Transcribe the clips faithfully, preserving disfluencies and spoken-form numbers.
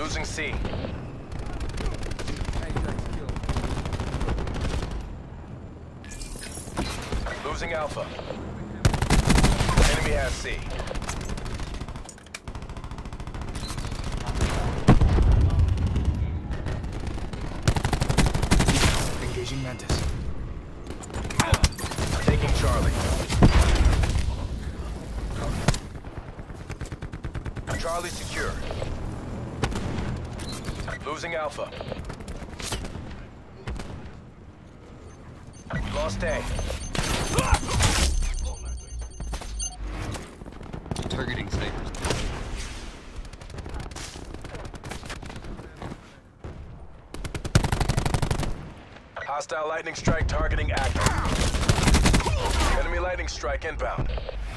Losing C. Losing Alpha. Enemy has C. Engaging Mantis. Taking Charlie. Charlie secure. Losing Alpha. Lost A. Targeting snipers. Hostile lightning strike targeting active. Enemy lightning strike inbound.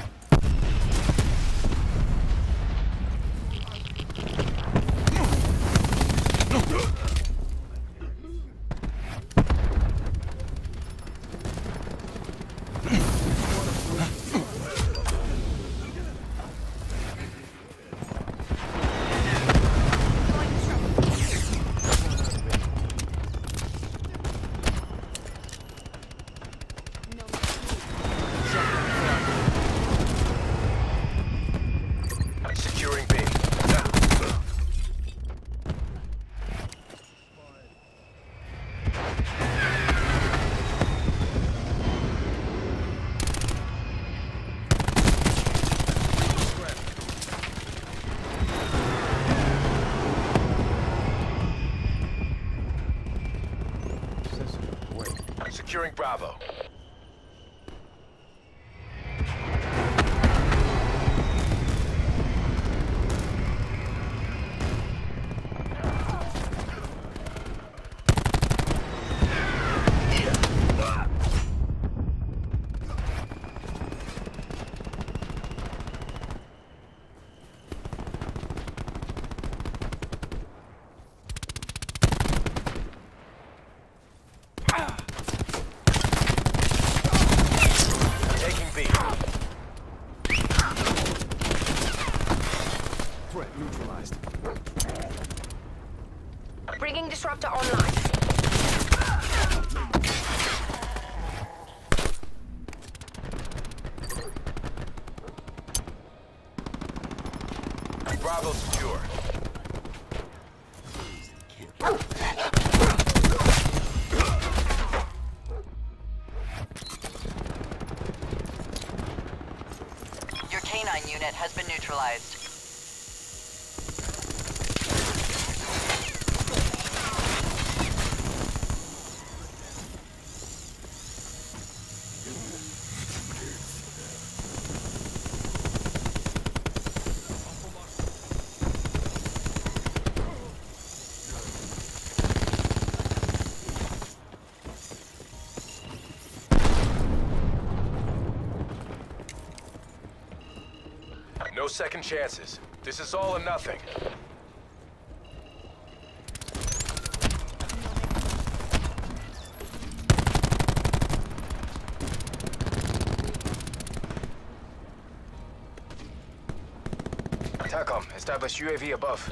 Securing B. Securing Bravo. Taking B. Threat neutralized. Bringing disruptor online. Bravo secure. Your canine unit has been neutralized. No second chances. This is all or nothing. TACOM, establish U A V above.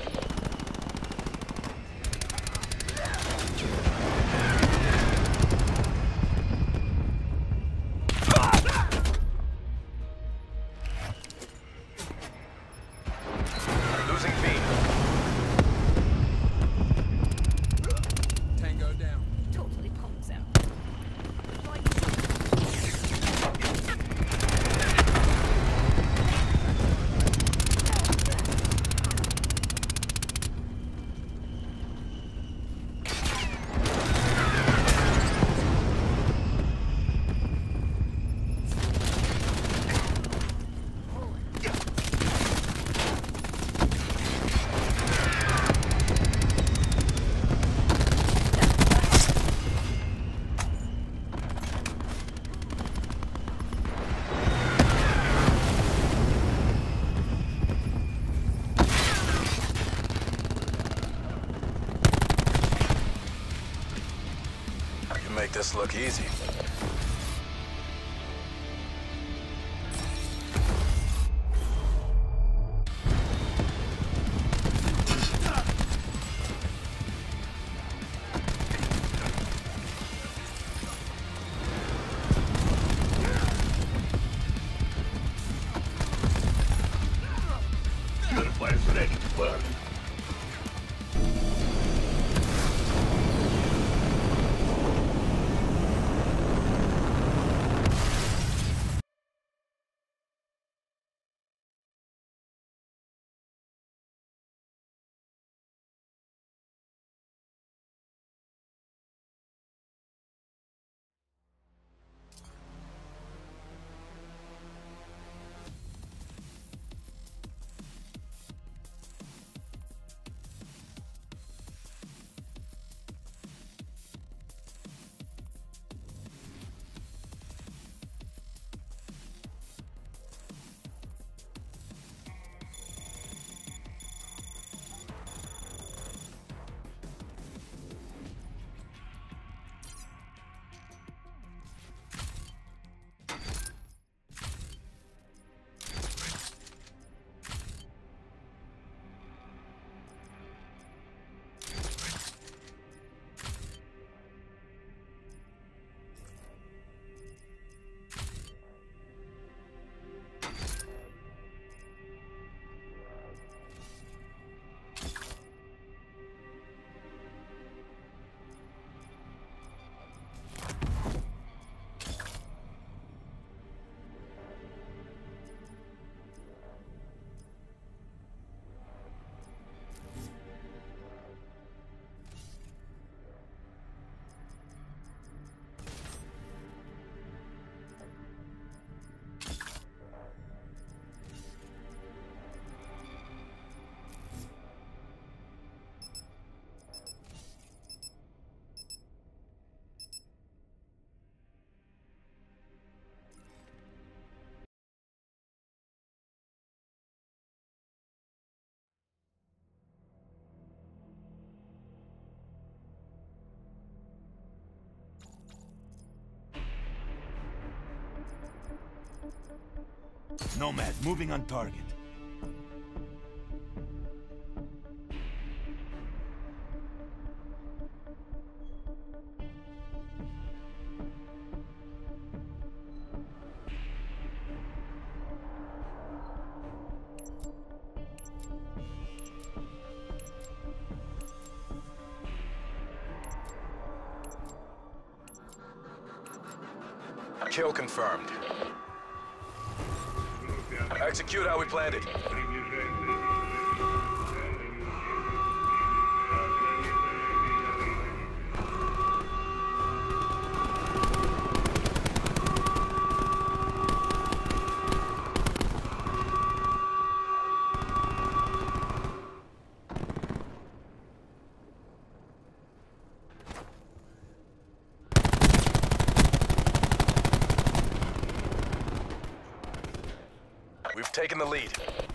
Losing B. Tango down. Totally pumps out. You make this look easy. Unifiers ready to burn. Nomad, moving on target. Kill confirmed. Execute how we planned it. We've taken the lead.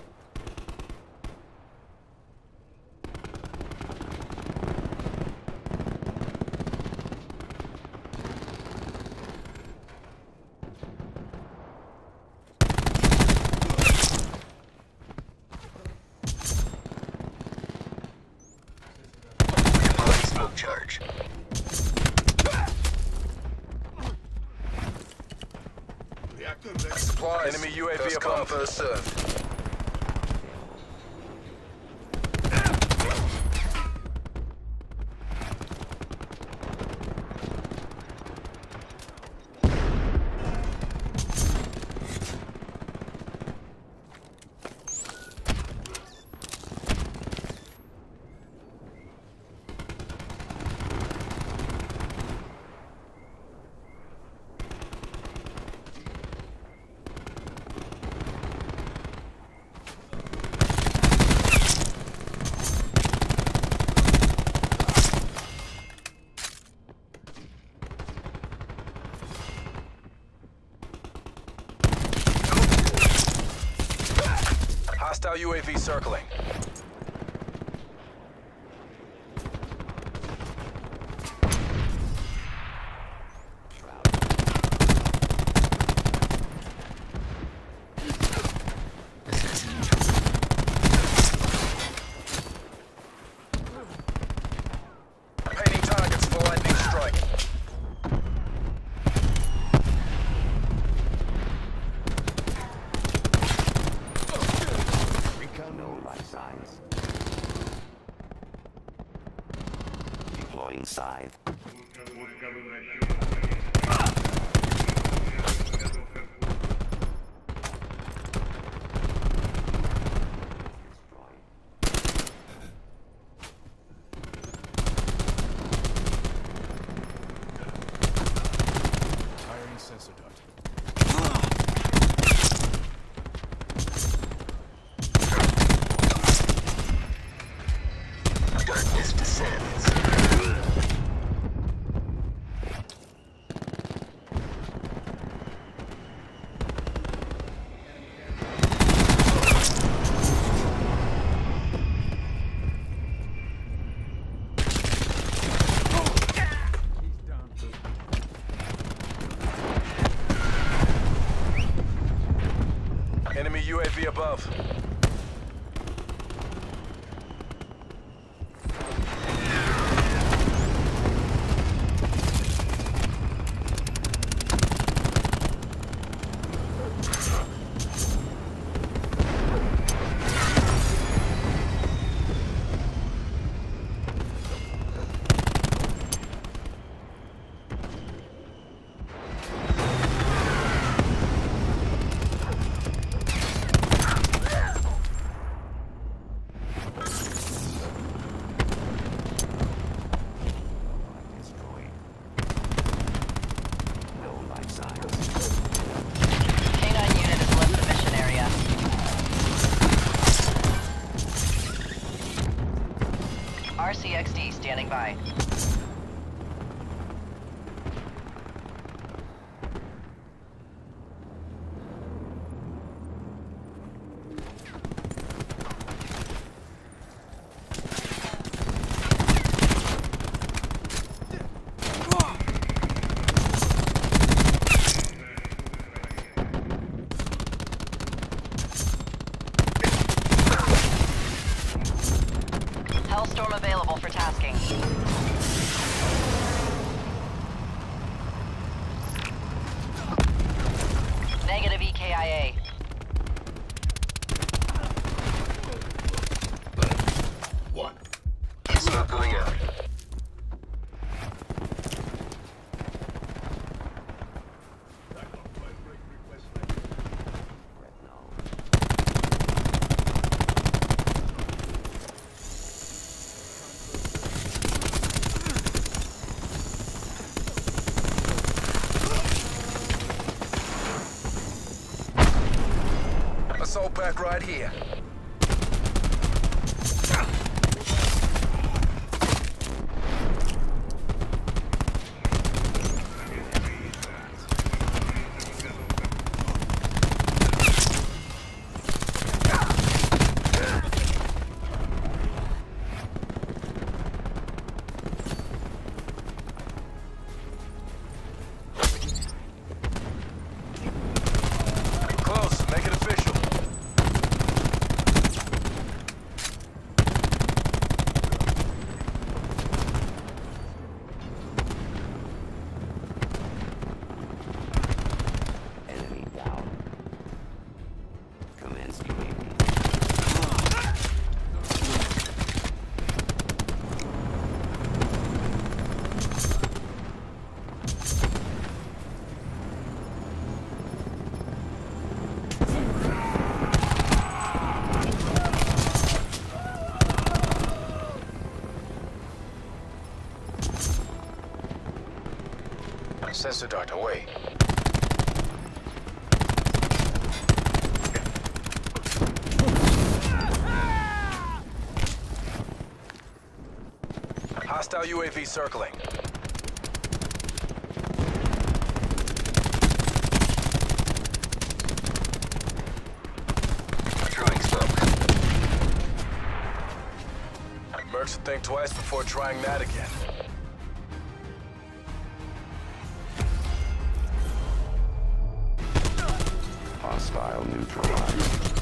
Smoke charge. Supplies. Enemy U A V First come, above. first served. Hostile U A V circling. Painting targets for lightning strike. Recon no light. signs. Deploying scythe. Firing sensor dart. Darkness descends. Enemy U A V above. K nine unit has left the mission area. R C X D standing by. Hellstorm available for tasking. Negative E K I A. One. Smoke going out. Assault pack right here. Close, make it official. Enemy down. Commence U A V. Sensor dart away. Hostile U A V circling. Throwing smoke. Mercs should think twice before trying that again. Hostile neutralized.